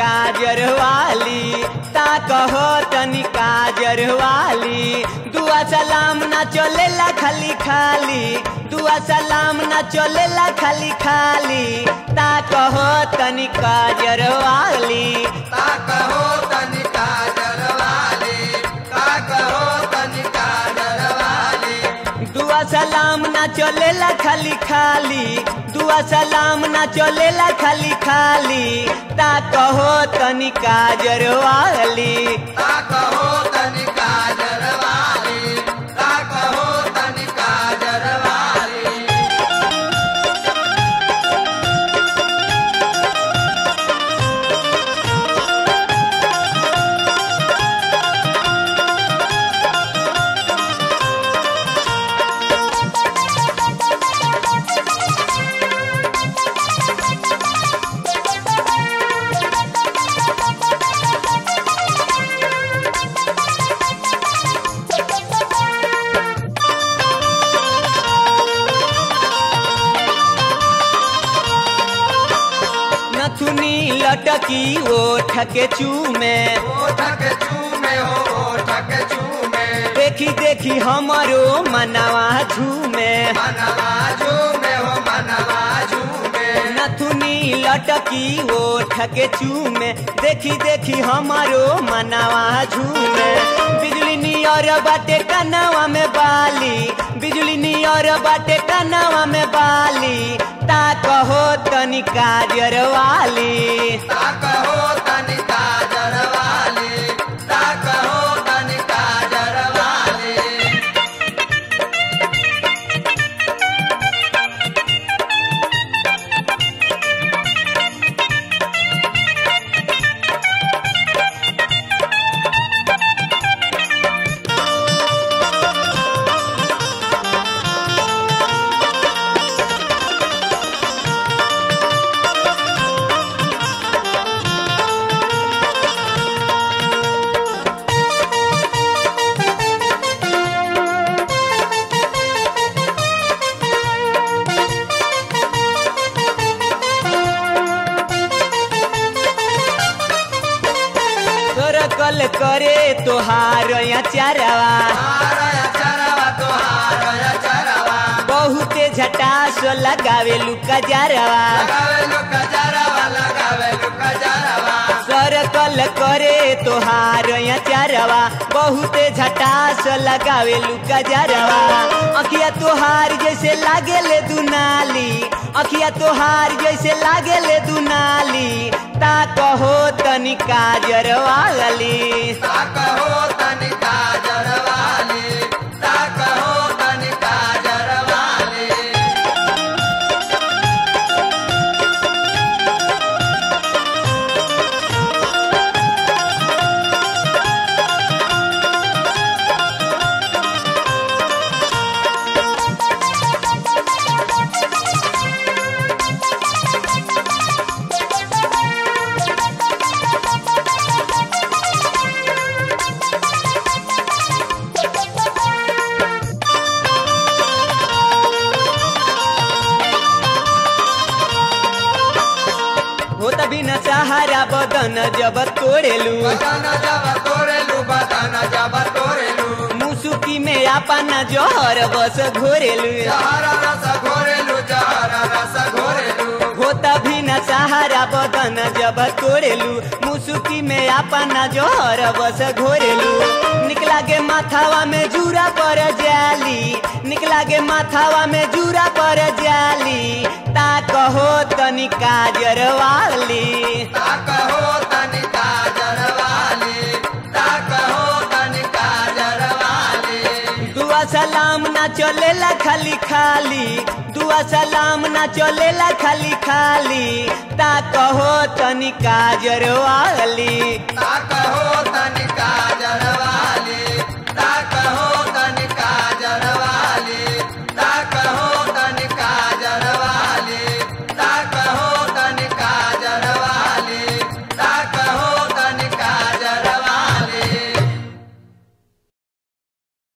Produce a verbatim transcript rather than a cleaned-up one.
काजर वाली ता कहो तनी काजर वाली दुआ सलाम ना चलेला खाली खाली दुआ सलाम ना चलेला खाली खाली ता कहो तनी काजर वाली ता कहो तनी काजर वाली ता कहो तनी काजर वाली दुआ सलाम ना चलेला खाली खाली दुआ सलाम ना चलेला खाली खाली ता कहो तनी काजर वाली ता कहो तनी काजर वाली ता कहो तनी काजर वाली नथुनी लटकी ओठ के चूमे ओठ के चूमे हो ओठ के चूमे देखी देखी हमरो मनवा झूमे मनवा झूमे हो मनवा झूमे नथुनी लटकी ओठ के चूमे देखी देखी हमरो मनवा झूमे बिजली नियर बाटे कनवा में बाली बिजली नियर बाटे कनवा में बाली ता कहो तनी काजर वाली ता कहो तनी काजर वाली ता कहो तनी काजर वाली सरकल करे तोहार या चारवा हारया चरवा तोहारया चरवा बहुते झटास लगावे लुका जारवा लगावे लुका जरवा लगावे लुका जरवा सरकल करे तोहार या चारवा बहुते झटास लगावे लुका जारवा अखिया तोहार जैसे लागेले दुनाली अखिया तोहार जैसे लागेले दुनाली ता कहो तनी काजर वाली ता कहो तनी काजर वाली ता कहो तनी काजर वाली होता बिना सहारा बदन जब तोड़ेलू बदन जब तोड़ेलू बदन जब तोड़ेलू मुसुकी में अपना जोहर बस घोरेलू जहर रस घोरेलू जहर रस घोरेलू होता बिना सहारा बदन जब तोड़ेलू मुसुकी में अपना जोहर बस घोरेलू निकला के माथावा में जूरा पर जाली निकला के माथावा में जूरा पर जाली ता कहो तनी काजर वाली ता कहो तनी काजर वाली ता कहो तनी काजर वाली दुआ सलाम ना चलेला खाली खाली दुआ सलाम ना चलेला खाली खाली ता कहो तनी काजर वाली ता कहो तनी काजर वाली